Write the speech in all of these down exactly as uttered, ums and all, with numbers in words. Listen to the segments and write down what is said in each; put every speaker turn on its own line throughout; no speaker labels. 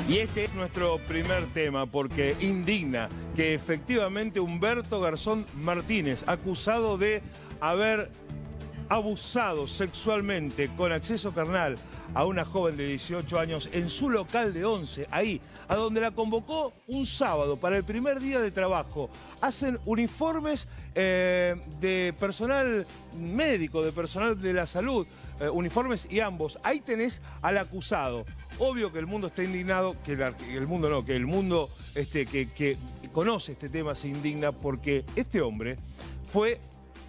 Y este es nuestro primer tema porque indigna que efectivamente Humberto Garzón Martínez, acusado de haber abusado sexualmente con acceso carnal a una joven de dieciocho años en su local de once, ahí, a donde la convocó un sábado para el primer día de trabajo. Hacen uniformes eh, de personal médico, de personal de la salud, eh, uniformes y ambos. Ahí tenés al acusado. Obvio que el mundo está indignado, que el, el mundo no, que el mundo este, que, que conoce este tema se indigna porque este hombre fue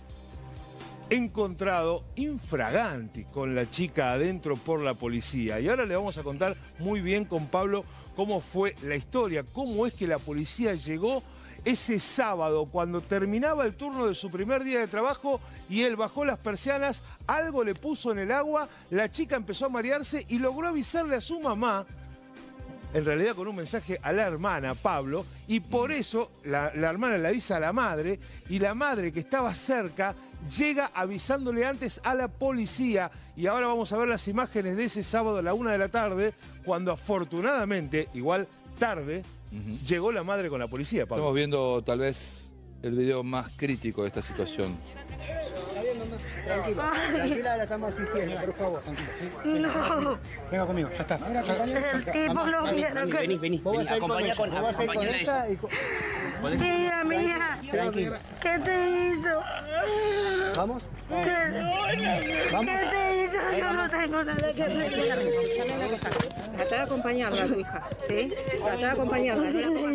encontrado infraganti con la chica adentro por la policía. Y ahora le vamos a contar muy bien con Pablo cómo fue la historia, cómo es que la policía llegó ese sábado cuando terminaba el turno de su primer día de trabajo y él bajó las persianas, algo le puso en el agua, la chica empezó a marearse y logró avisarle a su mamá, en realidad con un mensaje a la hermana, Pablo, y por eso la, la hermana le avisa a la madre y la madre que estaba cerca llega avisándole antes a la policía. Y ahora vamos a ver las imágenes de ese sábado a la una de la tarde, cuando afortunadamente, igual tarde, uh-huh. llegó la madre con la policía, Pablo.
Estamos viendo tal vez el video más crítico de esta situación.
Está bien, mamá. Tranquila, tranquila, la estamos asistiendo, por favor.
No.
Venga conmigo, ya está. Ya,
el tipo no quiero que...
Vení, vení, vos vas a ir con ella, vos vas a ir con ella y...
Tía mía, ¿qué te hizo?
¿Vamos?
¿Qué,
¿Vamos?
¿Qué te hizo? Yo no tengo nada que ver.
Trata de acompañarla a tu hija, ¿sí? Trata de acompañarla.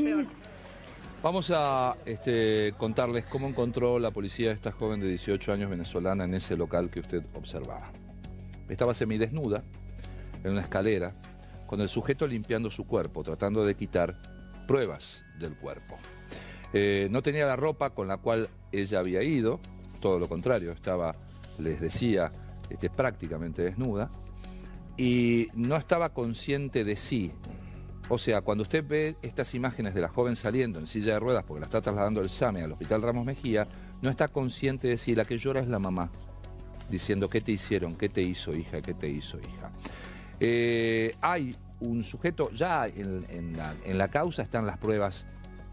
Vamos a este, contarles cómo encontró la policía a esta joven de dieciocho años venezolana en ese local que usted observaba. Estaba semidesnuda en una escalera con el sujeto limpiando su cuerpo, tratando de quitar pruebas del cuerpo. Eh, no tenía la ropa con la cual ella había ido, todo lo contrario, estaba, les decía, este, prácticamente desnuda y no estaba consciente de sí. O sea, cuando usted ve estas imágenes de la joven saliendo en silla de ruedas porque la está trasladando el SAME al Hospital Ramos Mejía, no está consciente de sí. La que llora es la mamá, diciendo ¿qué te hicieron? ¿Qué te hizo, hija? ¿Qué te hizo, hija? Eh, hay un sujeto, ya en, en, la, en la causa están las pruebas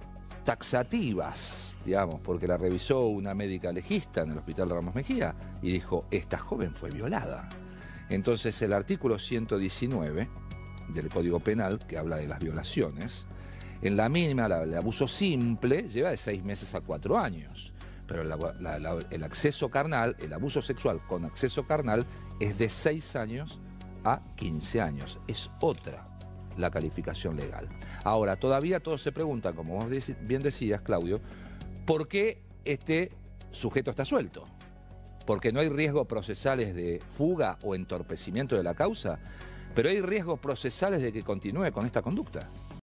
taxativas, digamos, porque la revisó una médica legista en el Hospital Ramos Mejía y dijo, esta joven fue violada. Entonces el artículo ciento diecinueve del Código Penal, que habla de las violaciones, en la mínima, la, el abuso simple lleva de seis meses a cuatro años, pero la, la, la, el acceso carnal, el abuso sexual con acceso carnal es de seis años a quince años, es otra la calificación legal. Ahora, todavía todos se preguntan, como vos bien decías, Claudio, ¿por qué este sujeto está suelto? ¿Porque no hay riesgos procesales de fuga o entorpecimiento de la causa? Pero hay riesgos procesales de que continúe con esta conducta.